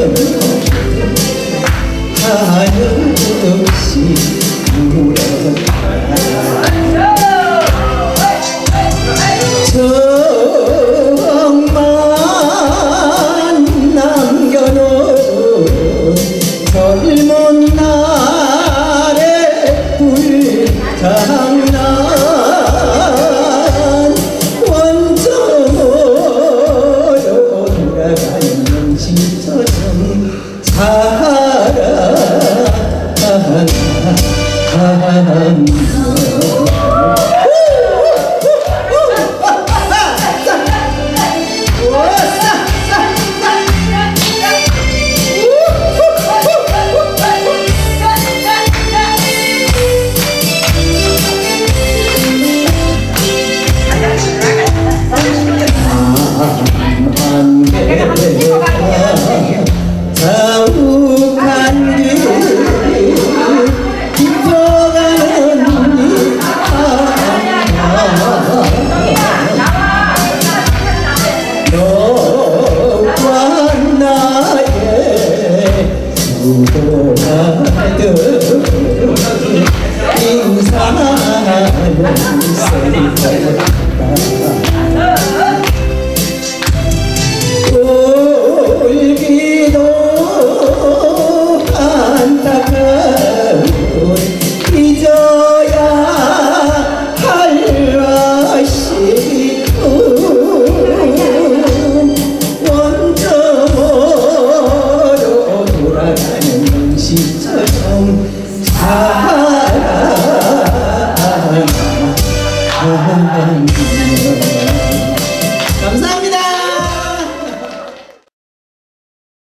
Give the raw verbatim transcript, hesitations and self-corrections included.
한없이 울었다. 정만 남겨놓은 젊은 날의 불장난 원점으로 돌아가는 영시처럼 살아간다. 자욱한 길 깊어가는 너와 나의 수고하듯 인사는 울기도 안타까운 잊어야 할 아쉬움 원점으로 돌아가는 영시처럼 살아간다.